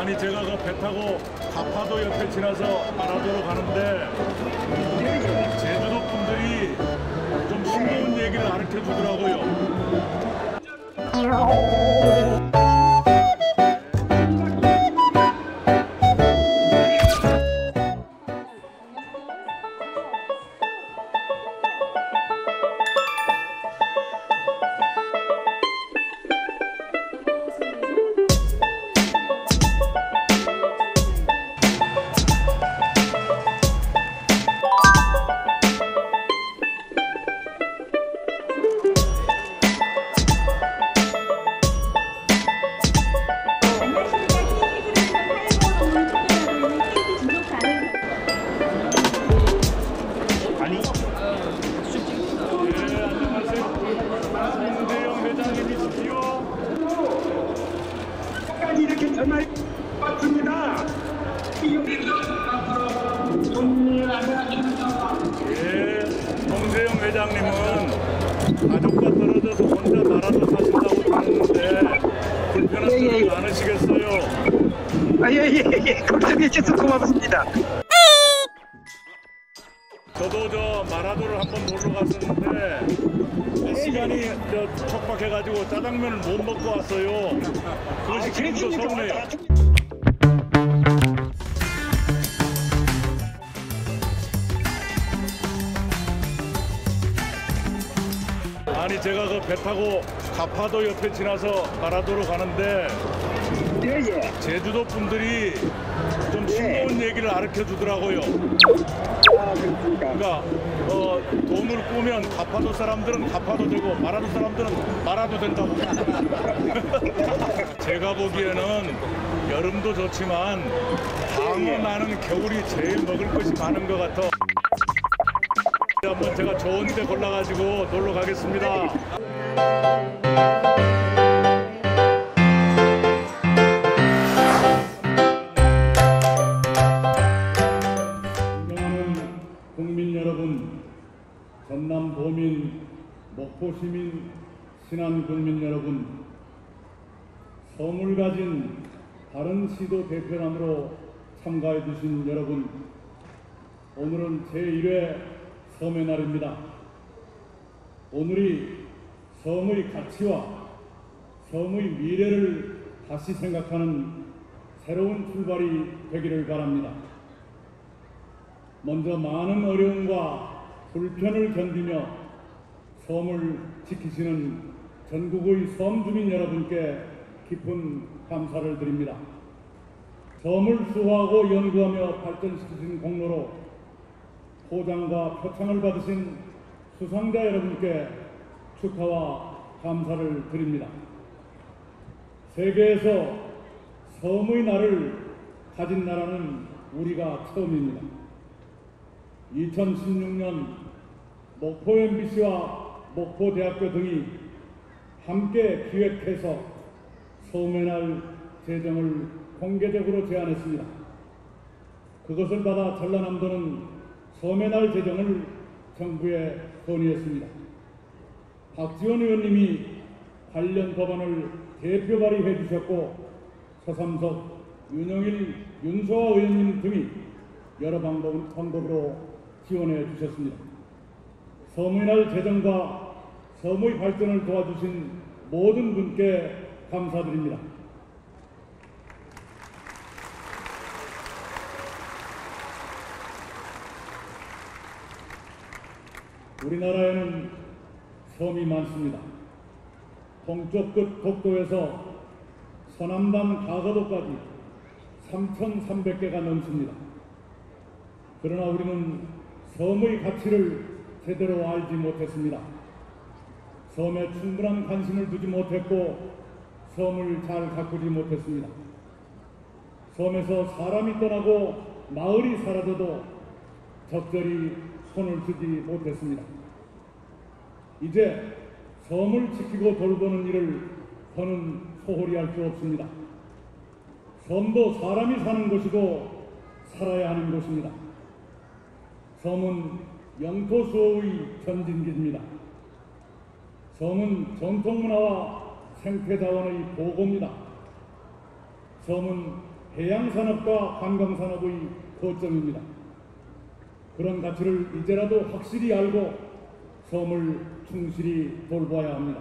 아니 제가 그 배 타고 가파도 옆에 지나서 마라도로 가는데 제주도 분들이 좀 싱거운 얘기를 가르쳐 주더라고요. 이렇게 전화를 받습니다. 예, 홍세영 회장님은 가족과 떨어져서 혼자 나라도 사신다고 들었는데 불편한 점이 많으시겠어요? 예. 걱정해 주셔서 고맙습니다. 저도 저 마라도를 한번 놀러 갔었는데 시간이 촉박해가지고 짜장면을 못 먹고 왔어요. 그것이 지금도 서운해요. 아니 제가 그 배 타고 가파도 옆에 지나서 마라도로 가는데 제주도 분들이 좀 싱거운 얘기를 가르쳐 주더라고요. 그러니까 돈을 꾸면 가파도 사람들은 가파도 되고 마라도 사람들은 마라도 된다고. 제가 보기에는 여름도 좋지만 방어 나는 겨울이 제일 먹을 것이 많은 것 같아. 한번 제가 좋은 데 골라가지고 놀러 가겠습니다. 존경하는 국민 여러분, 전남 도민, 목포 시민, 신안 국민 여러분, 성을 가진 다른 시도 대표단으로 참가해 주신 여러분, 오늘은 제1회 섬의 날입니다. 오늘이 섬의 가치와 섬의 미래를 다시 생각하는 새로운 출발이 되기를 바랍니다. 먼저 많은 어려움과 불편을 견디며 섬을 지키시는 전국의 섬 주민 여러분께 깊은 감사를 드립니다. 섬을 수호하고 연구하며 발전시키신 공로로 포장과 표창을 받으신 수상자 여러분께 축하와 감사를 드립니다. 세계에서 섬의 날을 가진 나라는 우리가 처음입니다. 2016년 목포 MBC와 목포대학교 등이 함께 기획해서 섬의 날 제정을 공개적으로 제안했습니다. 그것을 받아 전라남도는 섬의 날 제정을 정부에 건의했습니다. 박지원 의원님이 관련 법안을 대표 발의해 주셨고 서삼석, 윤영일, 윤소아 의원님 등이 여러 방법으로 지원해 주셨습니다. 섬의 날 제정과 섬의 발전을 도와주신 모든 분께 감사드립니다. 우리나라에는 섬이 많습니다. 동쪽 끝 독도에서 서남단 가거도까지 3,300개가 넘습니다. 그러나 우리는 섬의 가치를 제대로 알지 못했습니다. 섬에 충분한 관심을 두지 못했고 섬을 잘 가꾸지 못했습니다. 섬에서 사람이 떠나고 마을이 사라져도 적절히 손을 쓰지 못했습니다. 이제 섬을 지키고 돌보는 일을 더는 소홀히 할 수 없습니다. 섬도 사람이 사는 곳이고 살아야 하는 곳입니다. 섬은 영토 수호의 전진기입니다. 섬은 전통문화와 생태자원의 보고입니다. 섬은 해양산업과 관광산업의 거점입니다. 그런 가치를 이제라도 확실히 알고 섬을 충실히 돌봐야 합니다.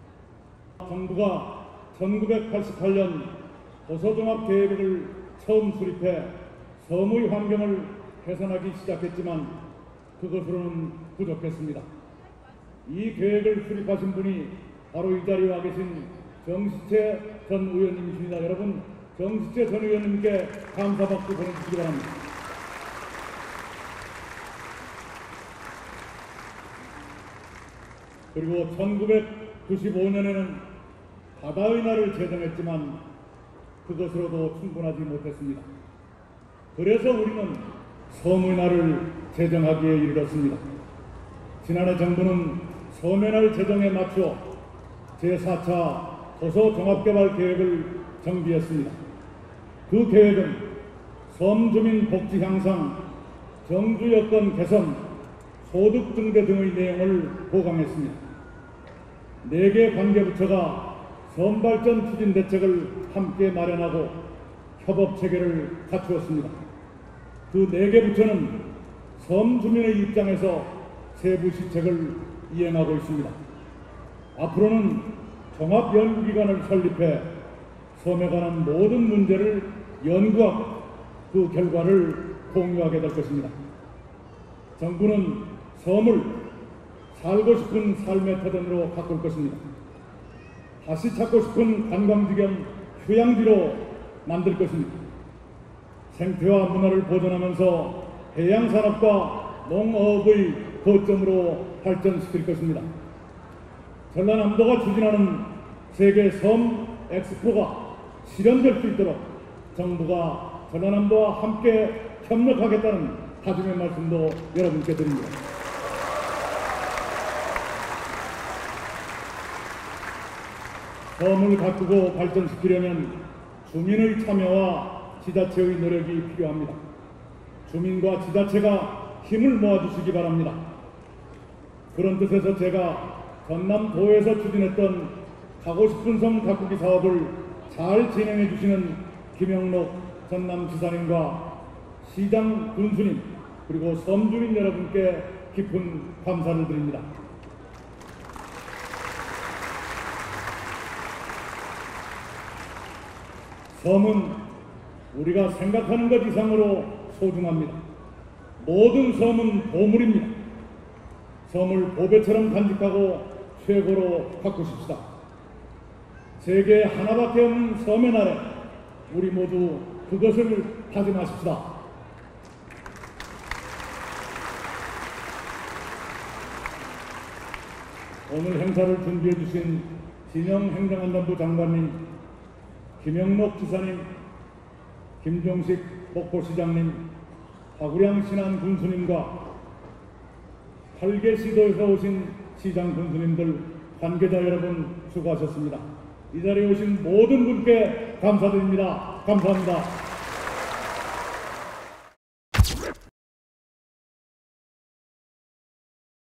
정부가 1988년 도서종합계획을 처음 수립해 섬의 환경을 개선하기 시작했지만 그것으로는 부족했습니다. 이 계획을 수립하신 분이 바로 이 자리에 와 계신 정시채 전 의원님이십니다. 여러분, 정시채 전 의원님께 감사박수 보내주시기 바랍니다. 그리고 1995년에는 바다의 날을 제정했지만 그것으로도 충분하지 못했습니다. 그래서 우리는 섬의 날을 제정하기에 이르렀습니다. 지난해 정부는 섬의 날 제정에 맞춰 제4차 도서종합개발계획을 정비했습니다. 그 계획은 섬주민 복지 향상, 정주 여건 개선, 소득 증대 등의 내용을 보강했습니다. 4개 관계부처가 섬발전 추진 대책을 함께 마련하고 협업 체계를 갖추었습니다. 그 4개 부처는 섬 주민의 입장에서 세부 시책을 이행하고 있습니다. 앞으로는 종합연구기관을 설립해 섬에 관한 모든 문제를 연구하고 그 결과를 공유하게 될 것입니다. 정부는 섬을 살고 싶은 삶의 터전으로 바꿀 것입니다. 다시 찾고 싶은 관광지 겸 휴양지로 만들 것입니다. 생태와 문화를 보존하면서 해양산업과 농어업의 거점으로 발전시킬 것입니다. 전라남도가 추진하는 세계 섬 엑스포가 실현될 수 있도록 정부가 전라남도와 함께 협력하겠다는 다짐의 말씀도 여러분께 드립니다. 섬을 가꾸고 발전시키려면 주민의 참여와 지자체의 노력이 필요합니다. 주민과 지자체가 힘을 모아주시기 바랍니다. 그런 뜻에서 제가 전남도에서 추진했던 가고 싶은 섬 가꾸기 사업을 잘 진행해 주시는 김영록 전남지사님과 시장 군수님 그리고 섬주민 여러분께 깊은 감사를 드립니다. 섬은 우리가 생각하는 것 이상으로 소중합니다. 모든 섬은 보물입니다. 섬을 보배처럼 간직하고 최고로 가꾸십시다. 세계에 하나밖에 없는 섬의 날에 우리 모두 그것을 다짐하십시다. 오늘 행사를 준비해 주신 진영행정안전부 장관님, 김영록 지사님, 김종식 목포시장님, 화구량 신안 군수님과 8개 시도에서 오신 시장 군수님들, 관계자 여러분 수고하셨습니다. 이 자리에 오신 모든 분께 감사드립니다. 감사합니다.